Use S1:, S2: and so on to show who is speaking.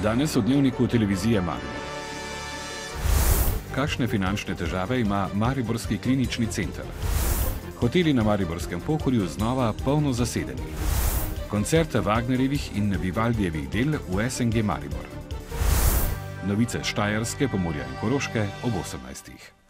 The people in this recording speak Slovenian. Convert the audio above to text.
S1: Danes v dnevniku televizije Maribor. Kakšne finančne težave ima Mariborski klinični center? Hoteli na Mariborskem Pohorju znova polno zasedeni. Koncert Wagnerjevih in Vivaldijevih del v SNG Maribor. Novice s Štajerske, Pomurja in Koroške ob 18.